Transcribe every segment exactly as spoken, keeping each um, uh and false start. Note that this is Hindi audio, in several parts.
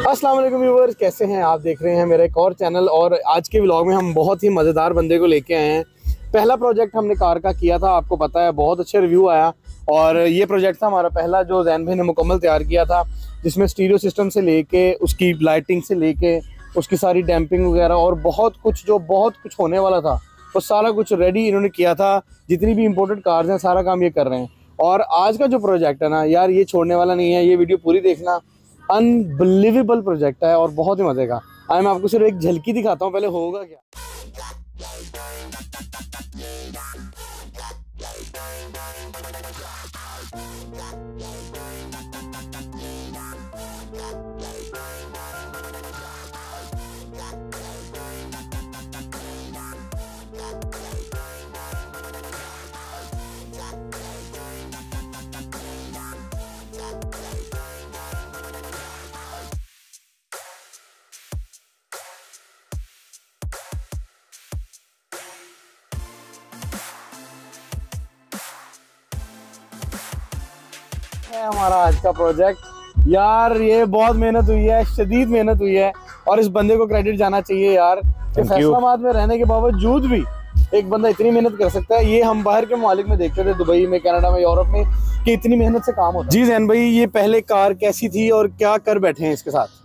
अस्सलाम वालेकुम व्यूअर्स, कैसे हैं आप? देख रहे हैं मेरा एक और चैनल और आज के व्लॉग में हम बहुत ही मज़ेदार बंदे को लेके आए हैं। पहला प्रोजेक्ट हमने कार का किया था, आपको पता है, बहुत अच्छे रिव्यू आया। और ये प्रोजेक्ट था हमारा पहला जो जैन भाई ने मुकम्मल तैयार किया था, जिसमें स्टीरियो सिस्टम से लेके उसकी लाइटिंग से लेके उसकी सारी डैम्पिंग वगैरह और बहुत कुछ जो बहुत कुछ होने वाला था वो सारा कुछ रेडी इन्होंने किया था। जितनी भी इंपोर्टेड कार्स हैं सारा काम ये कर रहे हैं। और आज का जो प्रोजेक्ट है ना यार, ये छोड़ने वाला नहीं है। ये वीडियो पूरी देखना, अनबिलीवेबल प्रोजेक्ट है और बहुत ही मजे का। आज मैं आपको सिर्फ एक झलकी दिखाता हूँ, पहले होगा क्या। हमारा आज का प्रोजेक्ट यार, ये बहुत मेहनत हुई है, शदीद मेहनत हुई है और इस बंदे को क्रेडिट जाना चाहिए यार कि फैसलाबाद में रहने के बावजूद भी एक बंदा इतनी मेहनत कर सकता है। ये हम बाहर के मालिक में देखते थे, दुबई में, कनाडा में, यूरोप में, कि इतनी मेहनत से काम होता है। जी जैन भाई, ये पहले कार कैसी थी और क्या कर बैठे हैं इसके साथ?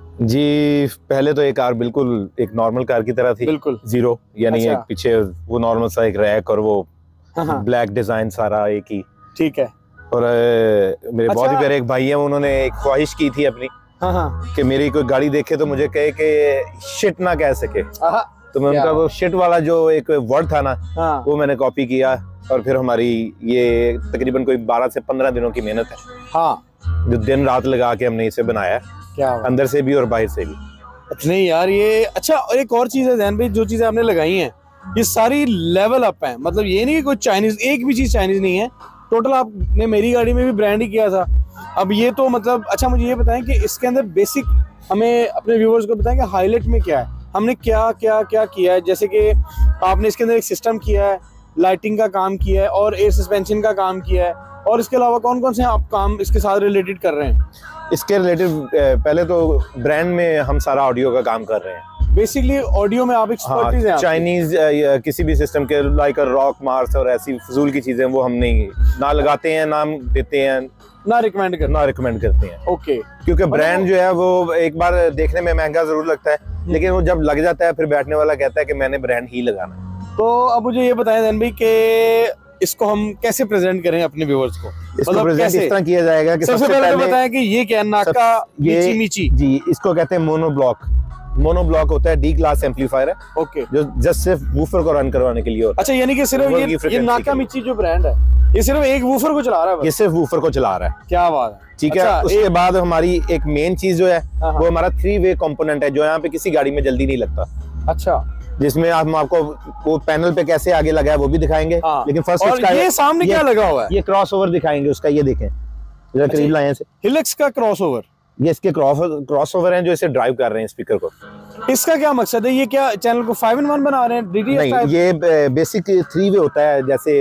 जी पहले तो ये कार बिल्कुल एक नॉर्मल कार की तरह थी, बिल्कुल जीरो, यानी अच्छा। एक पीछे वो नॉर्मल सा एक रैक और वो हाँ। ब्लैक डिजाइन सारा एक ही, ठीक है। और मेरे अच्छा। बहुत ही प्यारे एक भाई हैं, उन्होंने एक ख्वाहिश की थी अपनी हाँ हाँ। कि मेरी कोई गाड़ी देखे तो मुझे कहे कि शिट ना कह सके, तो मैं उनका वो शिट वाला जो एक वर्ड था ना हाँ। वो मैंने कॉपी किया और फिर हमारी ये तकरीबन कोई बारह से पंद्रह दिनों की मेहनत है हाँ, जो दिन रात लगा के हमने इसे बनाया, क्या अंदर से भी और बाहर से भी। नहीं यार ये अच्छा। और एक और चीज है जैन भाई, जो चीजें आपने लगाई हैं ये सारी लेवल अप है। मतलब ये नहीं कि कोई चाइनीज, एक भी चीज चाइनीज नहीं है, टोटल आपने मेरी गाड़ी में भी ब्रांड ही किया था। अब ये तो मतलब अच्छा, मुझे ये बताएं कि इसके अंदर बेसिक हमें अपने व्यूवर्स को बताएं कि हाईलाइट में क्या है, हमने क्या क्या क्या किया है। जैसे कि आपने इसके अंदर एक सिस्टम किया है, लाइटिंग का काम किया है और एयर सस्पेंशन का काम किया है, और इसके अलावा कौन कौन से आप काम इसके साथ रिलेटेड कर रहे हैं? इसके रिलेटेड पहले तो ब्रांड में हम सारा ऑडियो का काम कर रहे हैं। बेसिकली ऑडियो में आप एक्सपर्टीज हैं। चाइनीज या किसी भी सिस्टम के लाइक रॉक मार्स और ऐसी फजूल की चीजें वो हम नहीं ना लगाते हैं, ना देते हैं, ना रिकमेंड करते ना रिकमेंड करते हैं। ओके, क्योंकि ब्रांड जो है वो एक बार देखने में महंगा जरूर लगता है, लेकिन वो जब लग जाता है फिर बैठने वाला कहता है कि मैंने ब्रांड ही लगाना। तो अब मुझे ये बताएं जैन भाई कि इसको हम कैसे प्रेजेंट करें अपने व्यूअर्स को? इसको मतलब प्रेजेंट इस तरह किया जाएगा कि सबसे पहले बताएं कि ये क्या नाका मीची मीची। जी, इसको कहते हैं मोनो ब्लॉक। मोनो ब्लॉक होता है, डी क्लास एम्पलीफायर है, ओके, जो जस्ट सिर्फ वूफर को रन करवाने के लिए होता है। अच्छा, यानी कि सिर्फ ये, ये नाका मिची जो ब्रांड है ये सिर्फ एक वूफर को चला रहा है? ये सिर्फ वूफर को चला रहा है। क्या बात है, ठीक है। उसके बाद हमारी एक मेन चीज जो है वो हमारा थ्री वे कंपोनेंट है, जो यहाँ पे किसी गाड़ी में जल्दी नहीं लगता। अच्छा, जिसमें हम आपको वो पैनल पे कैसे आगे लगा है वो भी दिखाएंगे, लेकिन फर्स्ट उसका ये सामने क्या लगा हुआ है, ये क्रॉसओवर दिखाएंगे उसका। ये देखें, जरा करीब लाएं से, हिलेक्स का क्रॉसओवर। ये इसके क्रॉसओवर हैं जो इसे ड्राइव कर रहे हैं स्पीकर को। इसका क्या मकसद है? ये क्या चैनल को फाइव इन वन बना रहे हैं? नहीं, ये बेसिक थ्री वे होता है। जैसे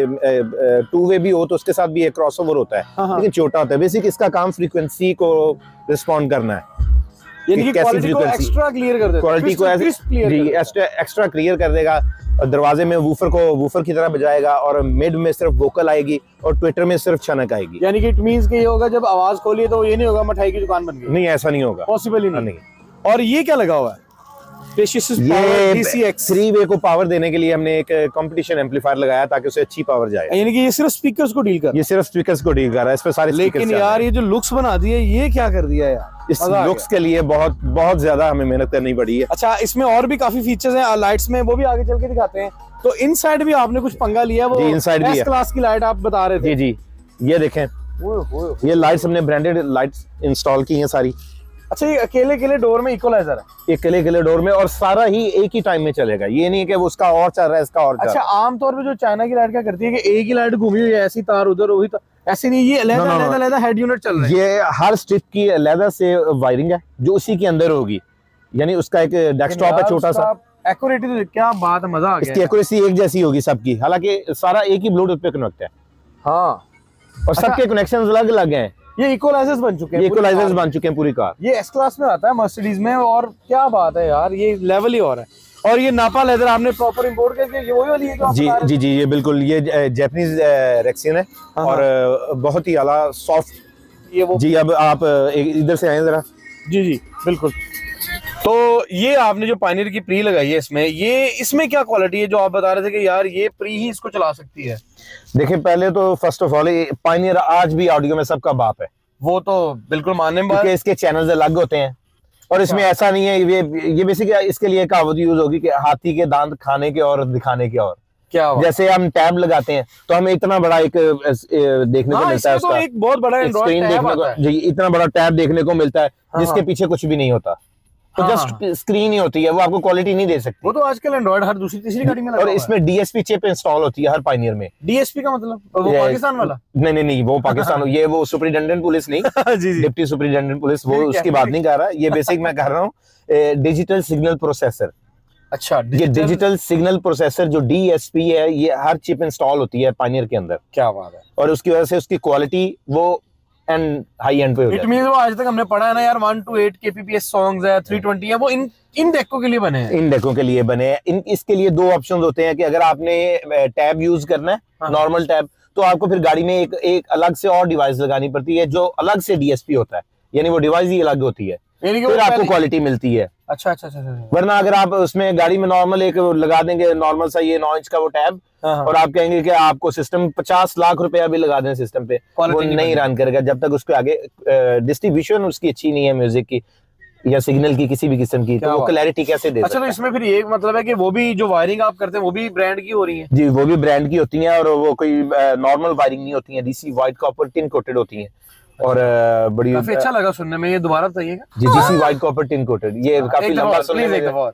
टू वे भी हो तो उसके साथ भी एक क्रॉसओवर होता है, लेकिन छोटा होता है। बेसिक इसका काम फ्रीक्वेंसी को रिस्पॉन्ड करना है, यानी कि क्वालिटी को एक्स्ट्रा क्लियर कर देगा, क्वालिटी को एक्स्ट्रा क्लियर कर देगा। और दरवाजे में वूफर को वूफर की तरह बजाएगा और मिड में सिर्फ वोकल आएगी और ट्विटर में सिर्फ छनक आएगी। यानी कि इट मींस कि ये होगा जब आवाज खोलिए तो ये नहीं होगा मिठाई की दुकान बन गई। नहीं, ऐसा नहीं होगा, पॉसिबल ही नहीं। और ये क्या लगा हुआ है? ये थ्री वे को पावर देने के लिए हमने एक कंपटीशन एम्पलीफायर लगाया ताकि उसे अच्छी पावर जाए। यानी कि ये सिर्फ स्पीकर्स को डील कर ये सिर्फ स्पीकर्स को डील कर रहा है, इस पे सारे। लेकिन यार ये जो लुक्स बना दिए, ये क्या कर दिया यार? इस लुक्स के लिए बहुत बहुत ज्यादा हमें मेहनत करनी पड़ी है। अच्छा, इसमें और भी काफी फीचर्स हैं लाइट्स में, वो भी आगे चल के दिखाते हैं। तो इनसाइड भी आपने कुछ पंगा लिया, वो इनसाइड भी एस क्लास की लाइट आप बता रहे थे। जी जी, ये देखें, ये लाइट्स हमने ब्रांडेड लाइट्स इंस्टॉल की हैं सारी। अच्छा, ये अकेले अकेले डोर में इक्वलाइजर है? ये अकेले अकेले डोर में, और सारा ही एक ही टाइम में चलेगा। ये नहीं है कि वो उसका और चल रहा है इसका और चल रहा है। अच्छा, आमतौर पे जो चाइना की लाइट क्या करती है कि एक ही लाइट घूमी हुई है, ऐसी तार उधर वही तार, ऐसे नहीं, ये अलग अलग अलग हेड यूनिट चल रहा है। ये हर स्ट्रिप की अलग से वायरिंग है जो उसी के अंदर होगी, यानी उसका एक डेस्कटॉप है छोटा सा। एक्यूरेटी तो क्या बात है, मजा आ गया। इसकी एक्यूरेसी एक जैसी होगी सबकी, हालांकि सारा एक ही ब्लूटूथ पे कनेक्ट है। हाँ, और सबके कनेक्शन अलग अलग हैं। ये इक्वलाइजर्स बन चुके हैं, ये इक्वलाइजर्स बन चुके हैं पूरी कार। ये एस क्लास में आता है मर्सिडीज में, और क्या बात है यार, ये लेवल ही और है। और ये नापा लेदर आपने प्रॉपर इंपोर्ट करके, ये वही वाली है क्या? जी जी जी ये बिल्कुल, ये जापानीज रेक्सिन है और बहुत ही आला सॉफ्ट। ये वो जी, अब आप इधर से आए जरा। जी जी बिल्कुल। तो ये आपने जो पायनियर की प्री लगाई है इसमें, ये इसमें क्या क्वालिटी है जो आप बता रहे थे कि यार ये प्री ही इसको चला सकती है? देखिए, पहले तो फर्स्ट ऑफ ऑल पायनियर आज भी ऑडियो में सबका बाप है। वो तो बिल्कुल मानने में, क्योंकि इसके चैनल्स अलग होते हैं और इसमें ऐसा नहीं है। ये ये बेसिक इसके लिए कहावत यूज होगी कि हाथी के दांत खाने के और दिखाने के और। क्या जैसे हम टैब लगाते हैं तो हमें इतना बड़ा एक देखने को मिलता है, तो एक बहुत बड़ा स्क्रीन देखने को, जी इतना बड़ा टैब देखने को मिलता है जिसके पीछे कुछ भी नहीं होता, तो जस्ट स्क्रीन ही होती है, वो आपको क्वालिटी नहीं दे सकती। वो तो आजकल एंड्रॉइड हर दूसरी तीसरी गाड़ी में लगा और इसमें डीएसपी चिप इंस्टॉल होती है हर पायनियर में। डीएसपी का मतलब वो पाकिस्तान वाला? नहीं नहीं नहीं, वो पाकिस्तान ये वो सुपरिटेंडेंट पुलिस नहीं, जी जी डिप्टी सुपरिटेंडेंट पुलिस, वो उसकी बात नहीं कर रहा। ये बेसिक मैं कर रहा हूँ डिजिटल सिग्नल प्रोसेसर। अच्छा, ये डिजिटल सिग्नल प्रोसेसर जो डीएसपी है, ये हर चिप इंस्टॉल होती है पायनियर के अंदर। क्या बात है। और उसकी वजह से उसकी क्वालिटी वो एंड हाई एंड पे हो जाती है। इट मींस वो आज तक हमने पढ़ा है ना यार, one two eight KPPS songs है, थ्री ट्वेंटी है, वो इन इन डेकों के लिए बने हैं। इन डेकों के लिए बने हैं। इन इसके लिए दो ऑप्शंस होते हैं कि अगर आपने टैब यूज करना है, नॉर्मल टैब, तो आपको फिर गाड़ी में एक एक अलग से और डिवाइस लगानी पड़ती है जो अलग से डीएसपी होता है, यानी वो डिवाइस ही अलग होती है, फिर आपको क्वालिटी मिलती है। अच्छा अच्छा अच्छा। वरना अगर आप उसमें गाड़ी में नॉर्मल एक लगा देंगे, नॉर्मल सा ये नौ इंच का वो टैब, और आप कहेंगे कि आपको सिस्टम पचास लाख रुपया भी लगा दें सिस्टम पे, वो नहीं रन करेगा जब तक उसके आगे डिस्ट्रीब्यूशन उसकी अच्छी नहीं है, म्यूजिक की या सिग्नल की किसी भी किस्म की, तो वो क्लैरिटी कैसे दे? अच्छा, तो इसमें फिर ये मतलब है कि वो भी जो वायरिंग आप करते हैं वो भी ब्रांड की हो रही है? जी, वो भी ब्रांड की होती है और वो कोई नॉर्मल वायरिंग नहीं होती है, DC white copper tin coated होती है। और बड़ी काफी अच्छा लगा सुनने में, ये दोबारा बताइएगा। जी, DC white copper tin coated, ये काफी लंबा सुनने में।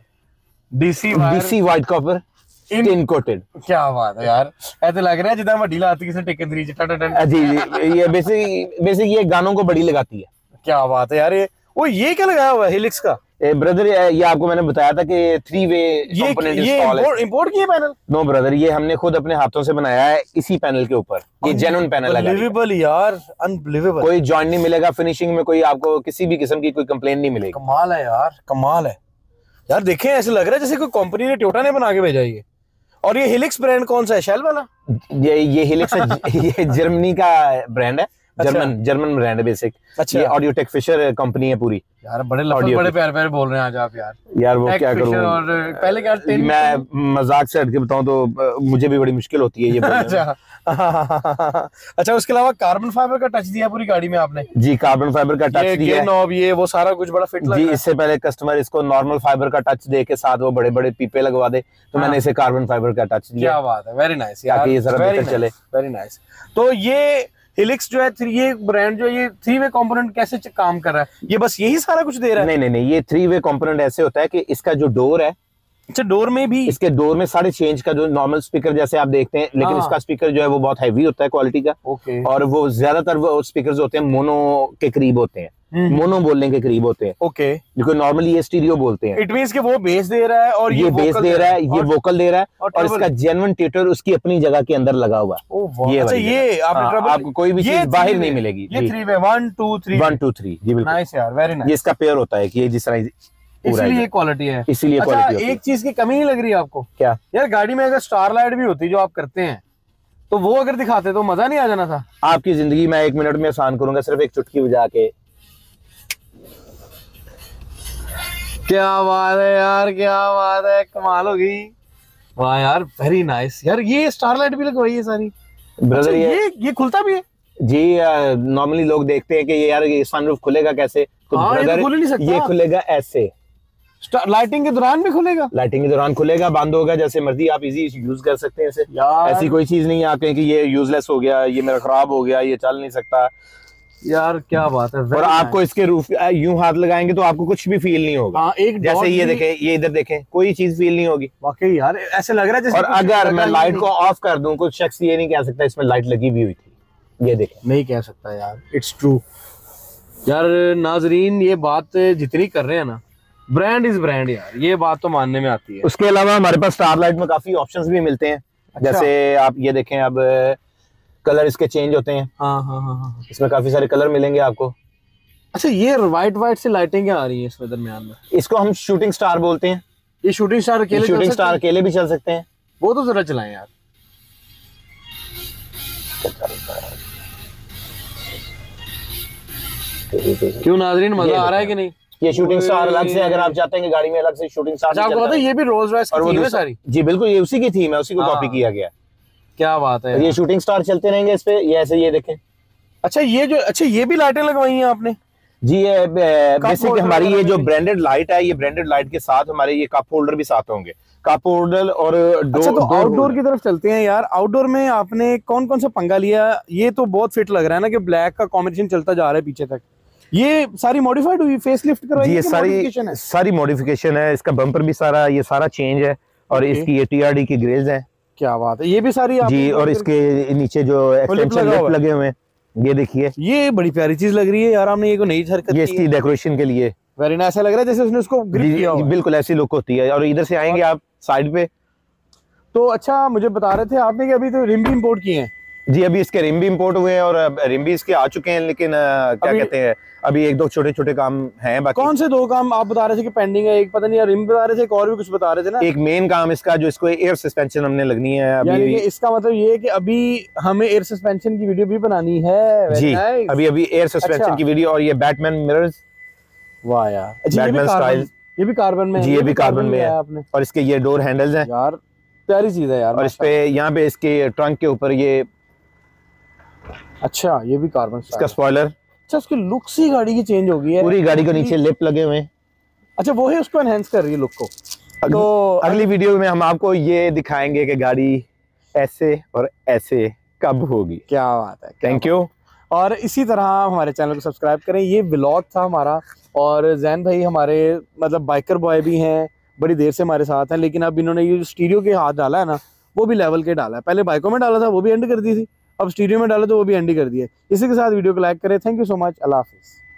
DC DC white copper tin coated. क्या बात है यार, ऐसे लग रहा है जितना बड़ी लाती किसी टेकन थ्री जी जी, ये बेसिक बेसिक ये गानों को बड़ी लगाती है। क्या बात है यार। ये वो ये क्या लगाया हुआ है हेलिक्स का? ए ब्रदर, ये आपको मैंने बताया था कि थ्री वे कंपोनेंट इंस्टॉल है। इंपोर्ट किया पैनल? नो ब्रदर, ये हमने खुद अपने हाथों से बनाया है इसी पैनल के ऊपर। ये जेन्युइन पैनल है। अनबिलीवेबल यार, अनबिलीवेबल। कोई जॉइंट नहीं मिलेगा, फिनिशिंग में कोई आपको किसी भी किस्म की कोई कंप्लेन नहीं मिलेगी। कमाल है यार, कमाल है यार। देखें, ऐसे लग रहा है जैसे कोई कंपनी ने टोयोटा ने बना के भेजा ये। और ये हेलिक्स ब्रांड कौन सा है? शेल वाला? ये ये हेलिक्स ये जर्मनी का ब्रांड है। अच्छा। जर्मन जर्मन ब्रांड है बेसिक। अच्छा। ये ऑडियोटेक फिशर कंपनी है पूरी। यार बड़े लफड़ बड़े प्यारे प्यारे बोल रहे हैं आज आप यार। यार वो क्या करूं, और पहले क्या मैं मजाक से हटके बताऊं तो मुझे भी बड़ी मुश्किल होती है ये बोलने। अच्छा अच्छा, उसके अलावा कार्बन फाइबर का टच दिया पूरी गाड़ी में आपने? जी, कार्बन फाइबर का टच दिया है। नॉब ये वो सारा कुछ बड़ा फिट लग रहा है। जी, इससे पहले कस्टमर इसको नॉर्मल फाइबर का टच दे के साथ वो बड़े बड़े पीपे लगवा दे, तो मैंने इसे कार्बन फाइबर का टच दिया। क्या बात है, वेरी नाइस यार, ताकि ये जरा बेहतर चले। Very nice. तो ये हेलिक्स जो है, ये ब्रांड जो ये थ्री वे कंपोनेंट कैसे काम कर रहा है? ये बस यही सारा कुछ दे रहा है? नहीं नहीं नहीं, ये थ्री वे कंपोनेंट ऐसे होता है कि इसका जो डोर है, अच्छा डोर में भी, इसके डोर में साढ़े छह इंच का जो नॉर्मल स्पीकर जैसे आप देखते हैं, लेकिन इसका स्पीकर जो है वो बहुत हैवी होता है क्वालिटी का। ओके। और वो ज्यादातर वो स्पीकर होते हैं मोनो के करीब होते हैं, मोनो बोलने के करीब होते हैं। ओके। जो ये ये स्टीरियो बोलते हैं। इट मींस कि वो बेस दे रहा है और ये, ये बेस दे रहा है, ये वोकल दे रहा है, और, और इसका जेन्युइन ट्यूटर उसकी अपनी जगह के अंदर लगा हुआ है। ये अच्छा, ये आपको कोई भी चीज बाहर नहीं मिलेगी। ये three way one two three one two three जी बिल्कुल। नाइस यार, वेरी नाइस। ये इसका पेयर होता है कि ये जिस तरह इसीलिए क्वालिटी है, इसीलिए अच्छा, क्वालिटी। एक चीज की कमी नहीं लग रही है आपको? क्या यार, गाड़ी में अगर स्टार लाइट भी होती जो आप करते हैं, तो वो अगर दिखाते तो मजा नहीं आ जाना था? आपकी जिंदगी में एक मिनट में आसान करूंगा, सिर्फ एक चुटकी बजा के। क्या बात है यार, क्या बात है, कमाल हो गई। वाह यार, वेरी नाइस यार। ये स्टार लाइट भी लगवाई है सारी ब्रदर? अच्छा, ये ये ये खुलता भी है? जी, नॉर्मली लोग देखते हैं कि ये यार ये सनरूफ खुलेगा कैसे, तो हाँ, ब्रदर ये तो खुल नहीं सकता। ये खुलेगा ऐसे। लाइटिंग के दौरान भी खुलेगा? लाइटिंग के दौरान खुलेगा, बंद होगा, जैसे मर्जी आप इजी यूज कर सकते हैं इसे। ऐसी कोई चीज नहीं है आप कहें कि ये यूजलेस हो गया, ये मेरा खराब हो गया, ये चल नहीं सकता। यार क्या बात है। और आपको इसके रूफ यूं हाथ लगाएंगे तो आपको कुछ भी फील नहीं होगा। हाँ, एक जैसे ये देखें, ये इधर देखें, कोई चीज फील नहीं होगी। वाकई यार, ऐसे लग रहा है जैसे। और अगर मैं लाइट को ऑफ कर दूं, कुछ शख्स ये नहीं कह सकता इसमें लाइट लगी भी हुई थी। ये देखें, नहीं कह सकता यार, इट्स ट्रू यार। नाजरीन, ये बात जितनी कर रहे हैं ना, ब्रांड इज ब्रांड यार, ये बात तो मानने में आती है। उसके अलावा हमारे पास स्टार लाइट में काफी ऑप्शंस भी मिलते हैं। अच्छा। जैसे आप ये देखें, अब कलर इसके चेंज होते हैं। हाँ हाँ हाँ हाँ, इसमें काफी सारे कलर मिलेंगे आपको। अच्छा, ये वाइट वाइट से लाइटिंग क्या आ रही है इसमें दरमियान में? इसको हम शूटिंग स्टार बोलते हैं। ये शूटिंग स्टार अकेले शूटिंग स्टार अकेले भी चल सकते हैं। वो तो जरा चलाएं यार। क्यों नाज़रीन, मजा आ रहा है कि नहीं? ये शूटिंग स्टार अलग से, अगर आप चाहते हैं कि गाड़ी में अलग से शूटिंग स्टार। आपको पता है ये भी रोल्स रॉयस की थीम है सारी? जी बिल्कुल, ये उसी की थीम है, उसी को कॉपी किया गया। क्या बात है। ये शूटिंग स्टार चलते रहेंगे इस पे, ये ऐसे, ये देखें। अच्छा ये जो, अच्छा ये भी लाइटें लगवाई हैं आपने? जी, ये बेसिक हमारी ये जो ब्रांडेड लाइट है, ये ब्रांडेड लाइट के साथ हमारे ये कप होल्डर भी साथ होंगे। कप होल्डर और डोर। अच्छा, तो आउटडोर की तरफ चलते हैं यार। आउटडोर में आपने कौन कौन सा पंगा लिया? ये तो बहुत फिट लग रहा है ना कि ब्लैक का कॉम्बिनेशन चलता जा रहा है पीछे तक। ये सारी मॉडिफाइड हुई, फेस लिफ्ट करवाई है? ये सारी सारी मॉडिफिकेशन है। इसका बम्पर भी सारा, ये सारा चेंज है। और इसकी ये टीआरडी की ग्रिल्स हैं। क्या बात है, ये भी सारी जी। और इसके नीचे जो एक्सटेंशन लिफ्ट लगे हुए हैं, ये देखिए, ये बड़ी प्यारी चीज लग रही है यार। आपने ये को नई हरकत, ये इसकी डेकोरेशन के लिए वेरी नाइस। ऐसा लग रहा है जैसे उसने उसको ग्रिप किया हो। बिल्कुल ऐसी लुक होती है। और इधर से आएंगे आप साइड पे तो, अच्छा मुझे बता रहे थे आपने कि अभी तो रिम भी इंपोर्ट किए हैं? जी, अभी इसके रिम भी इंपोर्ट हुए हैं और रिम भी इसके आ चुके हैं, लेकिन आ, क्या कहते हैं, अभी एक दो छोटे छोटे काम हैं बाकी। कौन से दो काम आप बता रहे थे कि पेंडिंग है? एक पता नहीं, रिम बता रहे थे, एक और भी कुछ बता रहे थे ना? एक मेन काम इसका जो इसको एयर सस्पेंशन हमने लगनी है अभी। यानी कि इसका मतलब ये है कि अभी हमें एयर सस्पेंशन की वीडियो भी बनानी है। जी, अभी अभी एयर सस्पेंशन की वीडियो। और ये बैटमैन मिरर्स, वाह यार, बैटमैन स्टाइल, ये भी कार्बन में? जी, ये भी कार्बन में है आपने। और इसके ये डोर हैंडल्स हैं यार, प्यारी चीज है यार। और इस पे यहाँ पे इसके ट्रंक के ऊपर ये, अच्छा ये भी कार्बन इसका स्पॉइलर। अच्छा, उसकी लुक सी गाड़ी की चेंज हो गई है। पूरी गाड़ी के नीचे लिप लगे हुए हैं। अच्छा, वो है उसको एनहांस कर रही है लुक को। अग, तो अगली वीडियो में हम आपको ये दिखाएंगे कि गाड़ी ऐसे और ऐसे कब होगी। क्या बात है, थैंक यू। और इसी तरह हमारे चैनल को सब्सक्राइब करें। ये व्लॉग था हमारा, और जैन भाई हमारे मतलब बाइकर बॉय भी हैं, बड़ी देर से हमारे साथ हैं, लेकिन अब इन्होंने ये स्टीरियो के हाथ डाला है ना, वो भी लेवल के डाला है। पहले बाइकों में डाला था, वो भी एंड कर दी थी, अब स्टीरियो में डाला तो वो भी एंड कर दिया। इसी के साथ वीडियो को लाइक करें। Thank you so much. अल्लाह हाफिज़।